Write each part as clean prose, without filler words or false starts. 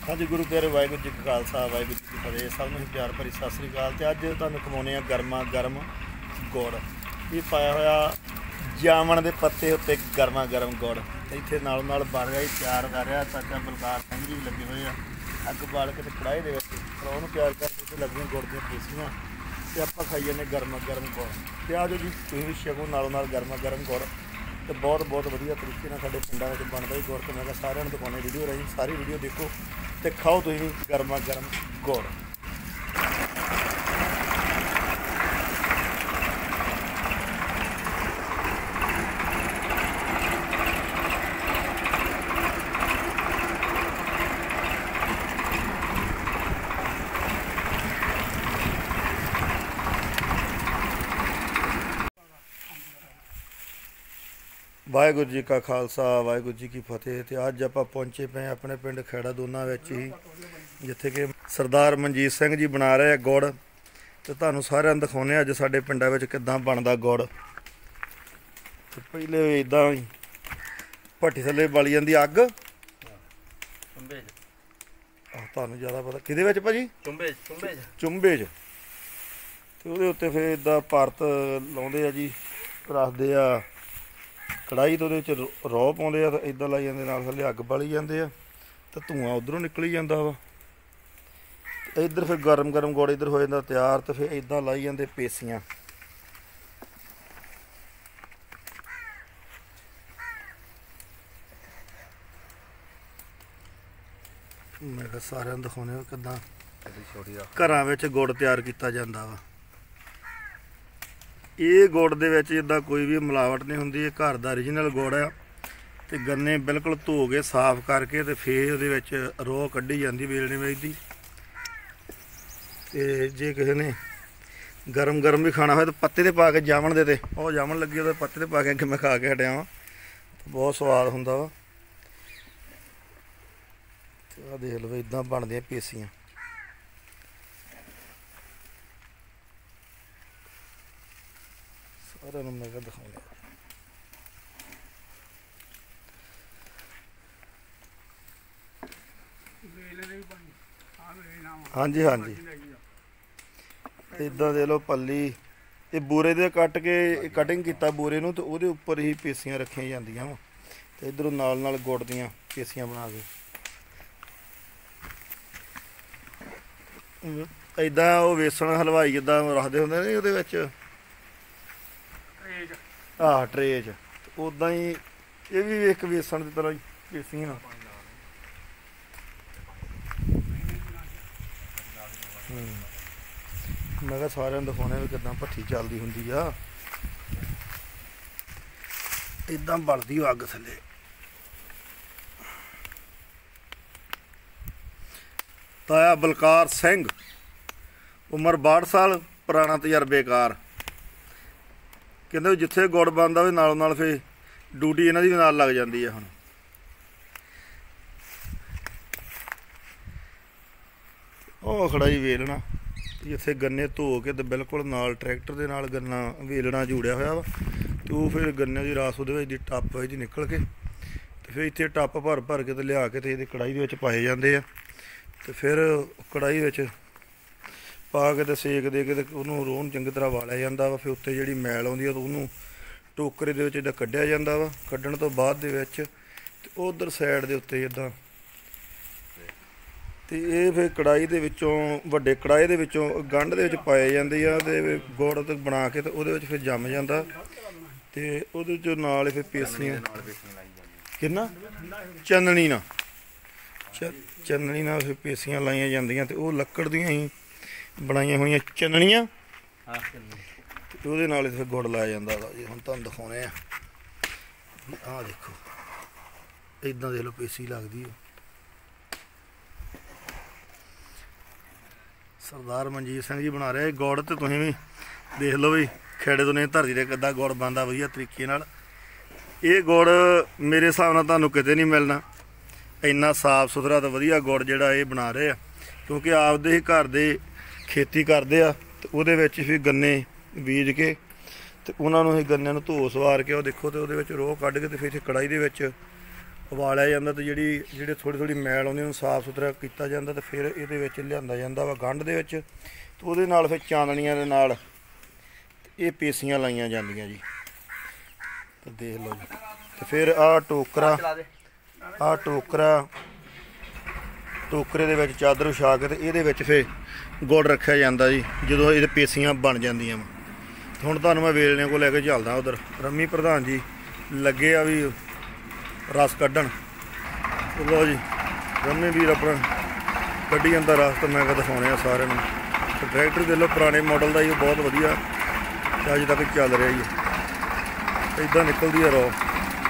हाँ जी गुरु प्यारे वाहिगुरू जी का खालसा वाहिगुरू जी की फतेह। सब में प्यार भरी सत श्री अकाल। तो अज तुहानूं खवाउने आ गर्मा गर्म गुड़। ये पाया होया जामन के पत्ते उत्ते गर्मा गर्म गुड़। इत्थे नालों नाल बन गया तैयार कर रहा चाचा बलकार सिंह जी लगे हुए हैं। अग बाल के कड़ाही के परौन तैयार करके लगे गुड़ दी पीसियाँ तो आप खाई जाने गर्मा गर्म गुड़। तो आ जाओ जी तुसीं भी छको नालों नाल गर्मा गर्म गुड़। तो बहुत बहुत वधिया तरीके नाल साडे पिंडां विच बनदा ही गुड़। तो मैं सारिआं नूं दिखाउने वीडियो राही सारी वीडियो देखो तो खाओ तुसीं भी गर्मा गर्म गुड़। वाहिगुरू जी का खालसा वाहिगुरू जी की फतेह। तो अज आप पहुँचे पे अपने पिंड खैड़ा दोना ही जिथे कि सरदार मनजीत सिंह जी बना रहे गुड़। तो तुहानूं सारिआं नूं दिखाउने अज साडे पिंडां विच किदां बनदा गुड़। तो पहले इदां ही भट्टी थल्ले बाली जांदी अग तुहानूं ज़्यादा पता किहदे विच भाजी चुंबे च। तो उहदे उत्ते फिर इदां परत लाउंदे आ जी रखदे आ कड़ाही। तो वो रौ पाते हैं तो इदा लाई जाते नाल थल्ले अग बाली जाते हैं तो धुआं उधरों निकली जाता वा। इधर फिर गर्म गर्म गुड़ इधर हो जाता तैयार। तो फिर इदा लाई जाते पेसियाँ। मैं सारे दिखाने किदां घरां विच गुड़ तैयार किया जाता वा। ये गुड़ दे विच जिद्दां कोई भी मिलावट नहीं हुंदी। ये घर दा ओरिजिनल गुड़ आ। ते गन्ने बिल्कुल धो के साफ करके ते फिर उहदे विच रौह कड्ढी जांदी वेलणे वेचदी। ते जे किसी ने गरम गरम भी खाना हो तो पत्ते ते पा के जामन दे ते ओह जामन लगी ओहदे पत्ते ते पा के मैं खा के हटिया वां। बहुत स्वाद हुंदा वा। ते आ देख लो इदां बनदियां पेसियां। सारे मैं दिखाऊंगा। हाँ जी हाँ जी इदा दे लो पल्ली ये बूरे दे कट के कटिंग किया बूरे नूं। तो उहदे उपर ही पेसियां रखियां जांदियां वा। ते इधरों नाल नाल गुड़ दियां पेसियां बना के इदा वो वेसन हलवाई जिद्दां रखदे हुंदे ने उहदे विच ट्रे च। उदा ही ये भी एक बेसन की तरह पेसियां। मैं कहा सारे दिखाने भी किदां भट्ठी चलती हुंदी आ। इदां बलदी अग थल्ले। ताया बलकार सिंह उम्र 62 साल पुराना तजर्बेकार। कहते जिथे गुड़ बनता भी नालों नाल फिर ड्यूटी इन्हां दी भी नाल लग जाती है। हुण ओह खड़ा जी वेलना जिथे गन्ने धो के तो बिल्कुल नाल ट्रैक्टर के नाल गन्ना वेलना जुड़िया होया वा। तो वो फिर गन्ने की रास उहदे विच टप इहदी निकल के तो फिर इत्थे टप भर भर के तो लिया के तो इहदी कड़ाही दे विच पाए जाते हैं। तो फिर कड़ाही विच पा के तो सेक दे के उन्होंने रोह चंगी तरह वालिया जाता वा। फिर उत्ते जिहड़ी मैल आउंदी है तो उन्होंने टोकरे दे विच इदां कढिया जाता वा। कड्ढण तो बाद दे विच उधर साइड दे उत्ते इदां ते ये फिर कड़ाही दे विचों वड्डे कड़ाही दे विचों गंढ दे विच पाए जांदे आ। ते गुड़ ते बना के तो उहदे विच फिर जम जांदा। ते उहदे चों नाल फिर पेसियां किन्ना चननी ना चननी नाल फिर पेसियां लाइयां जांदियां। ते ओह लक्कड़ दियां ही बनाइया हुई चननियाँ तो फिर गुड़ लाया जाता जी। हम तुहानूं दिखाने आ देखो इदां देख लो पेसी लगदी है। सरदार मनजीत सिंह जी बना रहे गुड़। तो तुसीं भी देख लो भी खेड़े तो नहीं धरती से किद्दां गुड़ बनदा वधिया तरीके नाल। ये गुड़ मेरे हिसाब नाल तुहानूं किते नहीं मिलना। इन्ना साफ सुथरा तो वधिया गुड़ जिहड़ा ये बना रहे आ। क्योंकि आपदे ही घर दे खेती करते आ। तो उहदे विच फिर गन्ने बीज के तो उन्होंने गन्ने धो सवार के देखो तो वो रोह कढ़ के तो फिर कड़ाही दे विच ਉਬਾਲਿਆ ਜਾਂਦਾ ਤੇ ਜਿਹੜੇ ਥੋੜੀ ਮੈਲ ਆਉਂਦੀ ਉਹਨੂੰ ਸਾਫ਼ ਸੁਥਰਾ ਕੀਤਾ ਜਾਂਦਾ ਤੇ ਫਿਰ ਇਹਦੇ ਵਿੱਚ ਲਿਆਂਦਾ ਜਾਂਦਾ ਵਾ ਗੰਢ ਦੇ ਵਿੱਚ। ਤੇ ਉਹਦੇ ਨਾਲ ਫਿਰ ਚਾਂਦਣੀਆਂ ਦੇ ਨਾਲ ਇਹ ਪੇਸੀਆਂ ਲਾਈਆਂ ਜਾਂਦੀਆਂ ਜੀ। ਤੇ ਦੇਖ ਲਓ ਜੀ। ਤੇ ਫਿਰ ਆਹ ਟੋਕਰੇ ਦੇ ਵਿੱਚ ਚਾਦਰ ਵਿਛਾ ਕੇ ਤੇ ਇਹਦੇ ਵਿੱਚ ਫਿਰ ਗੁੜ ਰੱਖਿਆ ਜਾਂਦਾ ਜੀ ਜਦੋਂ ਇਹਦੇ ਪੇਸੀਆਂ ਬਣ ਜਾਂਦੀਆਂ ਵਾ। ਹੁਣ ਤੁਹਾਨੂੰ ਮੈਂ ਵੇਲਣੇ ਕੋਲ ਲੈ ਕੇ ਚੱਲਦਾ। ਉਧਰ ਰੰਮੀ ਪ੍ਰਧਾਨ ਜੀ ਲੱਗੇ ਆ ਵੀ ਰਸ ਕੱਢਣ। ਲਓ ਜੀ ਰੰਮੀ ਵੀਰ ਆਪਣਾ ਕੱਢੀ ਜਾਂਦਾ ਰਸ। ਤਾਂ ਮੈਂ ਕਿਹਾ ਦਿਖਾਉਣੇ ਆ ਸਾਰਿਆਂ ਨੂੰ। ਤੇ ਟਰੈਕਟਰ ਦੇ ਲਓ ਪੁਰਾਣੇ ਮਾਡਲ ਦਾ ਜੀ, ਬਹੁਤ ਵਧੀਆ ਤੇ ਅੱਜ ਤੱਕ ਚੱਲ ਰਿਹਾ ਜੀ। ਇੱਦਾਂ ਨਿਕਲਦੀ ਆ ਰੋ।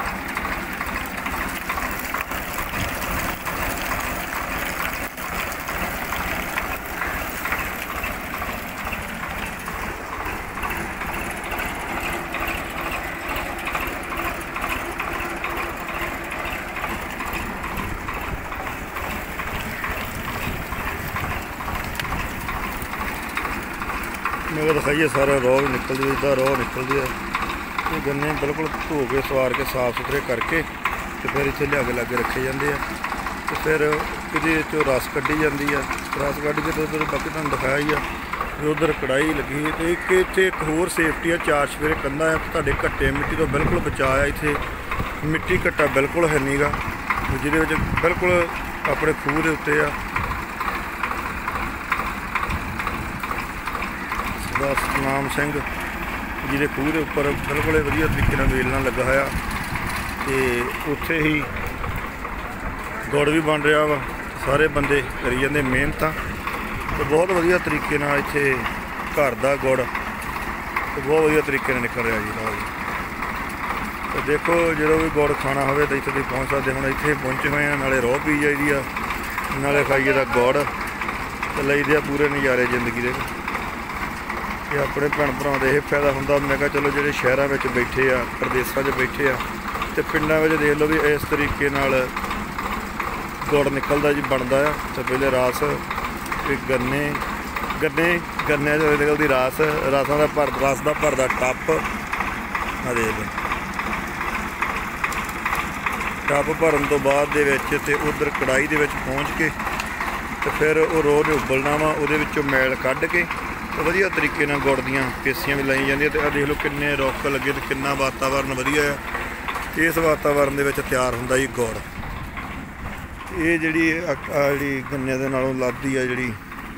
मैं दिखाइए सारा रॉ निकलती है, इदा रॉ निकलती है। ये गन्ने बिल्कुल धो के सवार के साफ सुथरे करके तो फिर इतने लिया के लागे रखे जाते हैं। तो फिर ये रस कढ़ी जाती है। रस कढ़ के तो उधर बाकी तुम दिखाया ही है। उधर कढ़ाई लगी है। तो एक इतने एक होर सेफ्टी है, 4 चफेरे कंधा है तो घट्टे मिट्टी तो बिल्कुल बचाया। इतने मिट्टी घट्टा बिल्कुल है नहीं गा, जिहदे बिल्कुल अपने खूह के उत्ते आ। सतनाम सिंह जिहदे खूह के उपर बिल्कुल वधिया तरीके वेलना लगा होया ते उत्थे ही गुड़ भी बन रहा वा। सारे बंदे करी जाते मेहनत तो बहुत वधिया तरीके नाल इत्थे घर दा गुड़ तो बहुत वधिया तरीके नाल निकल रहा जी। तो देखो जो भी गुड़ खाना हो तो इत्थे पहुँच सकते। हुण इत्थे पहुँचे हुए हैं, नाले रोह पी जाइदी आ, नाले खाइए दा गुड़ ते लईदे आ पूरे नज़ारे जिंदगी दे। ये अपने भैन भरावां दा इह फायदा हुंदा। मैं कहा चलो जिहड़े शहरां विच बैठे आ, प्रदेशां 'च बैठे आ ते पिंडां विच देख लो भी इस तरीके नाल गुड़ निकलदा जी, बनदा आ। ते पहले रस गन्ने निकलदी रस, रसां दा रस दा भरदा टप। आ देख लो टप भरन तो बाद दे विच ते उधर कढ़ाई दे विच पहुँच के ते फिर वो रोह ने उबलना वा, उहदे विचों मैल कढ के तो वधिया तरीके नाल गुड़ दीयां पेसियां भी लाई जांदियां। ते आ देख लो किन्ने रुख लगे ते किन्ना वातावरण वधिया है। इस वातावरण दे विच तैयार हुंदा जी गुड़। ये जिहड़ी गन्ने दे नालों लभदी आ जिहड़ी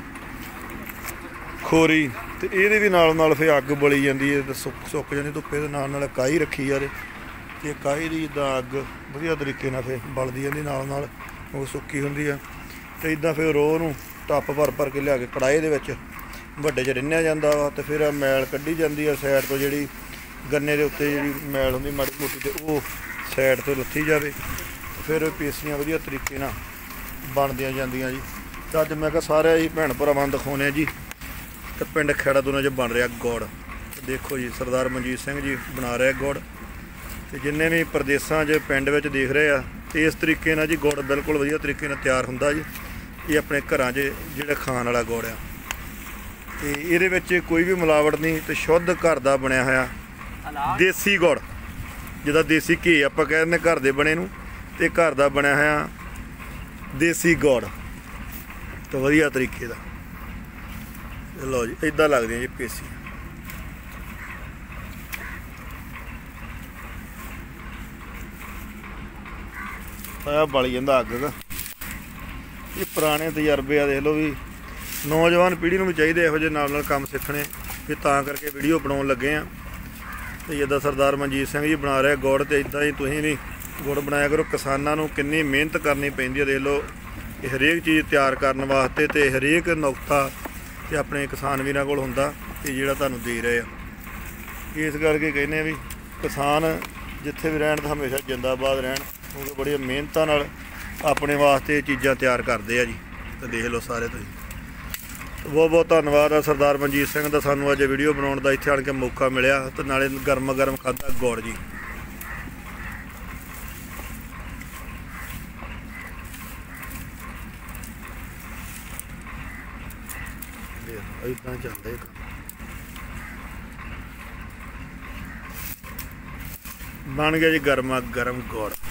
खोरी ते इहदे भी नाल फिर अग बली जांदी है ते सुक जांदी धुप्पे दे नाल काई रखी जाए ते काई दी इदां अग वधिया तरीके नाल फिर बलदी जांदी नाल वो सुक्की हुंदी आ। ते इदां फिर रोह नूं टप भर के लिया के कढ़ाई दे विच ਵੱਡੇ 'ਚ ਰਿੰਨਿਆ ਜਾਂਦਾ ਵਾ ਤੇ ਫਿਰ ਮੈਲ ਕੱਢੀ ਜਾਂਦੀ ਆ ਸਾਈਡ ਤੋਂ। ਜਿਹੜੀ ਗੰਨੇ ਦੇ ਉੱਤੇ ਜਿਹੜੀ ਮੈਲ ਹੁੰਦੀ ਮਾੜੀ ਮੋਟੀ ਤੇ ਉਹ ਸਾਈਡ ਤੋਂ ਲੱਥੀ ਜਾਵੇ। ਫਿਰ ਪੇਸੀਆਂ ਵਧੀਆ ਤਰੀਕੇ ਨਾਲ ਬਣਦੀਆਂ ਜਾਂਦੀਆਂ ਜੀ। ਤਾਂ ਅੱਜ ਮੈਂ ਕਿਹਾ ਸਾਰੇ ਹੀ ਭੈਣ ਭਰਾਵਾਂ ਨੂੰ ਦਿਖਾਉਂਦੇ ਆ ਜੀ ਤੇ ਪਿੰਡ ਖੈੜਾ ਦੋਨਾਂ 'ਚ ਬਣ ਰਿਹਾ ਗੁੜ। ਦੇਖੋ ਜੀ ਸਰਦਾਰ ਮਨਜੀਤ ਸਿੰਘ ਜੀ ਬਣਾ ਰਿਹਾ ਗੁੜ ਤੇ ਜਿੰਨੇ ਵੀ ਪ੍ਰਦੇਸ਼ਾਂ 'ਚ ਪਿੰਡ ਵਿੱਚ ਦੇਖ ਰਹੇ ਆ ਤੇ ਇਸ ਤਰੀਕੇ ਨਾਲ ਜੀ ਗੁੜ ਬਿਲਕੁਲ ਵਧੀਆ ਤਰੀਕੇ ਨਾਲ ਤਿਆਰ ਹੁੰਦਾ ਜੀ। ਇਹ ਆਪਣੇ ਘਰਾਂ 'ਚ ਜਿਹੜਾ ਖਾਣ ਵਾਲਾ ਗੁੜ ਆ ਤੇ ਇਹਦੇ ਵਿੱਚ ਕੋਈ ਵੀ ਮਿਲਾਵਟ ਨਹੀਂ ਤੇ ਸ਼ੁੱਧ ਘਰ ਦਾ ਬਣਿਆ ਹੋਇਆ ਦੇਸੀ ਗੁੜ, ਜਿਹਦਾ ਦੇਸੀ ਘੀ ਆਪਾਂ ਕਹਿ ਦਿੰਦੇ ਘਰ ਦੇ ਬਣੇ ਨੂੰ, ਤੇ ਘਰ ਦਾ ਬਣਿਆ ਹੋਇਆ ਦੇਸੀ ਗੁੜ ਤਾਂ ਵਧੀਆ ਤਰੀਕੇ ਦਾ। ਲਓ ਜੀ ਇਦਾਂ ਲੱਗਦੀਆਂ ਜੀ ਪੇਸੀ। ਆ ਬਲ ਜਾਂਦਾ ਅੱਗ ਦਾ। ਇਹ ਪੁਰਾਣੇ ਤਜਰਬੇ ਆ ਦੇਖ ਲਓ ਵੀ नौजवान पीढ़ी में भी चाहिए यहो ਜਿਹੇ ਨਾਲ काम सीखने भी, तां करके वीडियो बनाउण लगे आ। तो जिद्दां सरदार मनजीत सिंह जी बना रहे गुड़ तो इदां ही तुसीं भी गुड़ बनाया करो। किसानां नूं किन्नी मेहनत करनी पैंदी है देख लो हरेक चीज़ तैयार करने वास्ते ते हरेक नुक्ता ते अपने किसान वीरां कोल हुंदा ते जिहड़ा तुहानूं दे रहे आ। इस करके कहने भी किसान जिथे भी रहण हमेशा जिंदाबाद रहण, क्योंकि बड़ी मेहनतां नाल अपने वास्ते चीज़ां तैयार करते हैं जी। तो देख लो सारे तुसीं बहुत बहुत धन्यवाद है सरदार मनजीत सिंह का सानू अज वीडियो बनाने का इत्थे आण के मौका मिलिया तो नाले गर्म गर्म खादा गुड़ जी। इदां चलदा बन गया जी गर्मा गर्म गुड़।